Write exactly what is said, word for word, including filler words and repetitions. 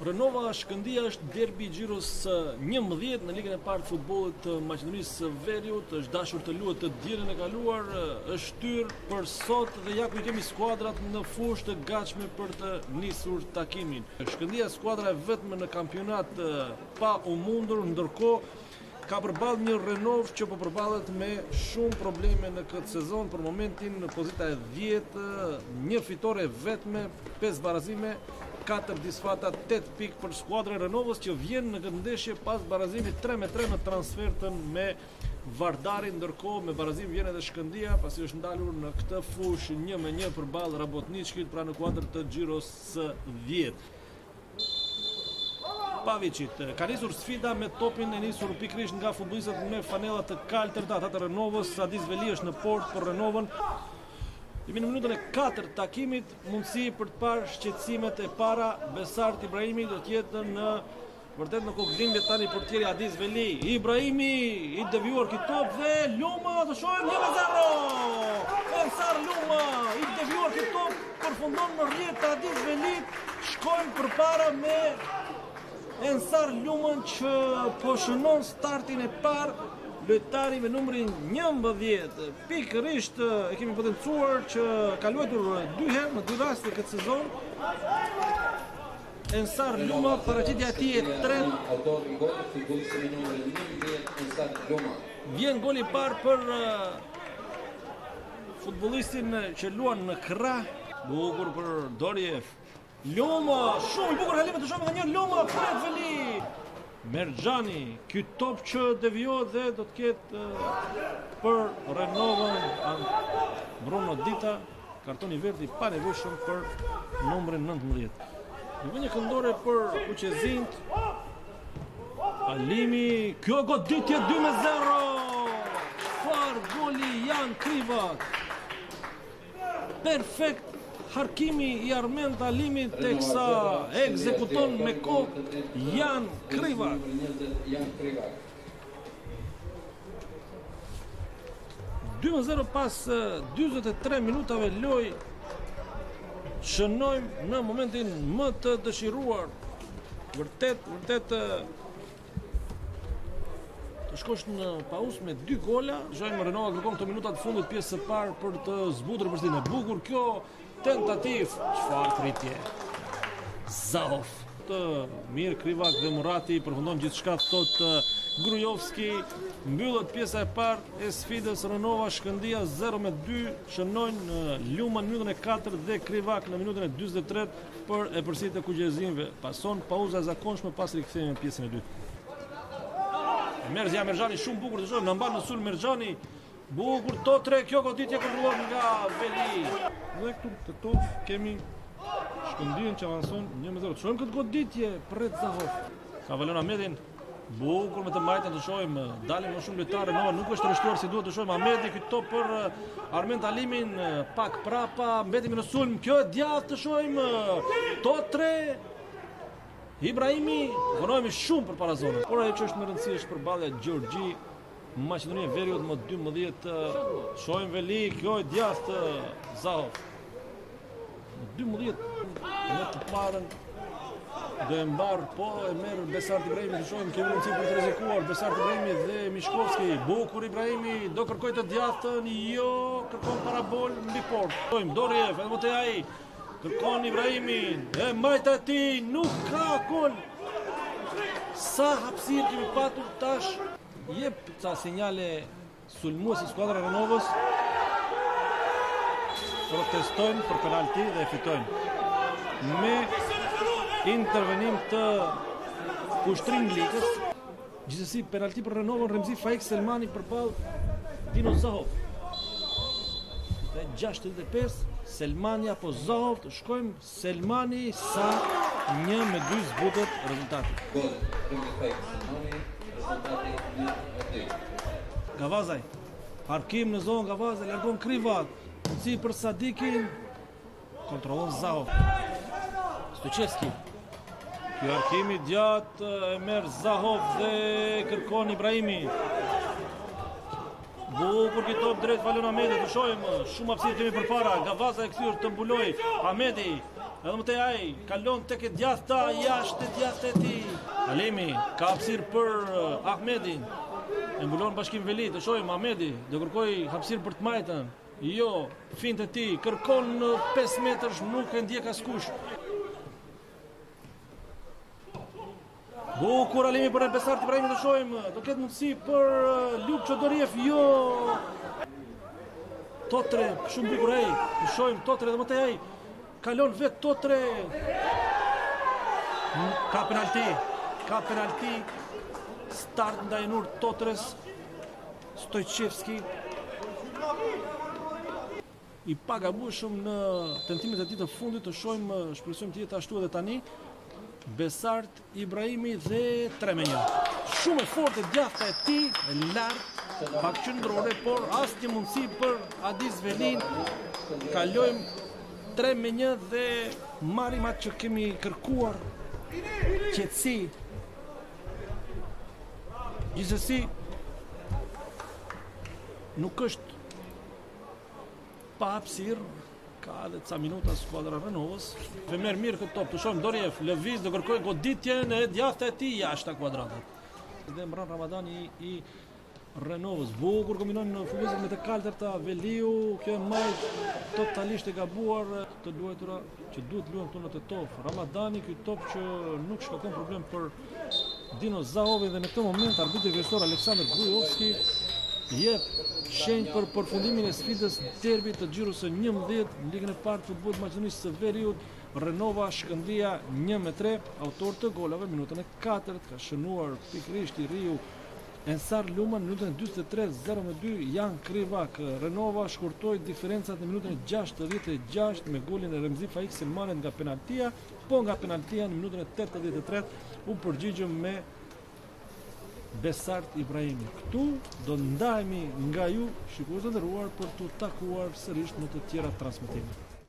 Renova Shkëndija është derbi i Xhiros njëmbëdhjetë në ligën e parë të futbollit të Maqedonisë së Veriut, është dashur të luhet të dielën e kaluar, është shtyr për sot dhe ja ku i kemi skuadrat në fushë të gatshme për të nisur takimin. Shkëndija skuadra e vetme në kampionat pa u mundur, ndërkohë ka përballë një Renov që po përballet me shumë probleme në këtë sezon. Për momentin në pozita e dhjetë, një fitore vetme, pesë barazime, katër disfata, tetë pikë për skuadrën e Renovës që vjen në këtë ndeshje pas barazimit tre me tre në transfertën me Vardarin, ndërkohë me barazim vjen edhe Shkëndija pasi është ndalur në këtë fushë një me një përballë Rabotničkit pra në kuadër të Xhiros së dhjetë. Pavicit, ka nisur sfida me topin e nisur pikrisht nga futbollistët me fanellat të kaltërta të Renovës. Adis Veli është në port për Renovën. Jemi në minutën e katërt takimit, mundësi për të parë shqetësimet e para. Besart Ibrahimi do të jetë në vërtet në kokëdhimbje tani portieri Adis Veli. Ibrahimi i devijuar ky top dhe Luma do shohim një me zero. Ensar Luma i devijuar ky top përfundon në rrjet të Adis Velit. Shkojnë përpara me Ensar Lumën që po shënon startin e parë, lojtari me numrin njëmbëdhjetë. Pikërisht e kemi potencuar që ka luajtur dy herë në dy raste këtë sezon. Ensar Luma, paraqitja e tij e tretë. Vjen goli i parë për futbollistin që luan në krah, bukur për Doriev. Luma, shumë i bukur kalime të shumë dhe një Luma, Fred Veli. Merxhani, ky top që devijohet dhe do të ketë uh, për Renovën Bruno Dita, kartoni verdh i panevojshëm për numrin nëntëmbëdhjetë. Në një këndore për Kuqezint, Alimi, kjo goditje dy me zero. Çfarë goli Jan Krivak. Perfekt harkimi i Armend Alimit teksa ekzekuton me kokë Jan Krivak. dy me zero pas dyzet e tre minutave loj, shënojmë në momentin më të dëshiruar. Vërtet, vërtet të shkosh në pauzë me dy gola. Dëgjojmë Renova kërkon këto minutat fundit pjesë së parë për të zbutur përshtatjen e bukur. Kjo tentativ, çfarë rritje. Zahov, të mirë Krivak dhe Murati përfundon gjithçka, thot Grujovski. Mbyllet pjesa e parë e sfidës. Renova Shkëndija zero me dy, shënojnë Luma në minutën e katërt dhe Krivak në minutën e dyzet e tretë për e përsëritur të kuqezinëve. Pason pauza e zakonshme pas rikthehemi në pjesën e dytë. Merzja Merxhani shumë bukur të shohim, na mban në sul Merxhani. Bukur to tre, kjo goditje kontrollohet nga Veli. Dhe këtu të top kemi Shkëndijën që avanson një me zero. Shohim këtë goditje për Zahov. Ka Valon Ahmedin. Bukur me të mbajtjen të shohim, dalin më shumë lojtarë. Nova nuk është rreshtuar si duhet të shohim. Ahmedi ky top për Armend Alimin, pak prapa, mbetemi në sulm. Kjo e djathtë të shohim. To tre. Ibrahimi, vonohemi shumë për para zonës. Por ajo që është më rëndësishme është përballja Gjorgji Maqedonia e Veriut më dymbëdhjetë. Shohim Veli, kjo e djathtë Zahov. Më dymbëdhjetë në të parën do e mbar, po e merr Besart Ibrahimi, të shohim kemi mundësi për të rrezikuar. Besart Ibrahimi dhe Mishkovski. Bukur Ibrahimi, do kërkoj të djathtën, jo, kërkon parabol mbi port. Shohim Doriev, edhe më tej ai. Kërkon Ibrahimin, e majta e tij nuk ka gol. Sa hapësirë kemi patur tash. Jep ca sinjale sulmuesi skuadra e Renovës. Protestojnë për penalti dhe e fitojnë. Me intervenim të Kushtrim Glikës. Gjithsesi penalti për Renovën, Remzi Faik Selmani përballë Dino Zahov. Dhe gjashtëdhjetë e pesë Selmani apo Zahov, të shkojmë Selmani sa një me dy zbutet rezultati. Gavazaj, parkim në zonë Gavazaj, largon Krivak, mundësi për Sadikin, kontrollon Zahov. Stoqevski, kjo arkimi gjatë e merr Zahov dhe kërkon Ibrahimi. Bukur ki top drejt Valon Ahmedi, të shohim, shumë hapësirë kemi përpara. Gavaza e kthyer të mbuloj. Ahmedi, Edhe më tej ai kalon tek e djathta jashtë e djathtë e tij. Alemi ka hapësirë për uh, Ahmedin. E mbulon Bashkim Veli, të shohim Ahmedi, do kërkoj hapësirë për të majtën. Jo, finte e tij, kërkon në pesë metrash, nuk e ndjek askush. Bukur Alemi për Besart Ibrahimi, të shohim, do ketë mundësi për uh, Luk Çodoriev, jo. Totre, shumë bukur ai, të shohim Totre dhe më tej ai. Kalon vetë Totre. Ka penalti, ka penalti. Start ndaj Nur Totres. Stojqevski i pagabueshëm në tentimet e tij të fundit, të shohim shpresojmë të jetë ashtu edhe tani. Besart Ibrahimi dhe tre me një. Shumë e fortë djathta e tij, e lartë, pak qendrore, por asnjë mundësi për Adis Velin. Kalojmë tre me një dhe marrim atë që kemi kërkuar. Qetësi. Gjithsesi nuk është pa hapësirë, ka edhe ca minuta skuadra Renovës. Dhe merr mirë këtë top, të shohim Doriev, lëviz, do kërkoj goditjen e djathtë e tij jashtë kuadratit. Dhe Mran Ramadani i Renovës, bukur kombinon në futbollin me të kaltërta Veliu, kjo e majt totalisht e gabuar të luajtura që duhet luajnë këtu në Tetov. Ramadani, ky top që nuk shkakton problem për Dino Zahovi dhe në këtë moment arbitri kryesor Aleksandr Grujovski jep shenjë për përfundimin e sfidës derbit të xhirës së njëmbëdhjetë në ligën e parë të futbollit të Maqedonisë së Veriut. Renova Shkëndija një me tre, autor të golave minutën e katërt, ka shënuar pikërisht i riu Ensar Luman në minutën e dyzet e tre, zero me dy Jan Krivak. Renova shkurtoi diferencat në minutën e gjashtëdhjetë e gjashtë me golin e Remzi Faik Selmanet nga penaltia, po nga penaltia në minutën e tetëdhjetë e tretë u përgjigjëm me Besart Ibrahimi. Këtu do ndahemi nga ju, shikues të nderuar, për të takuar sërish në të tjera transmetime.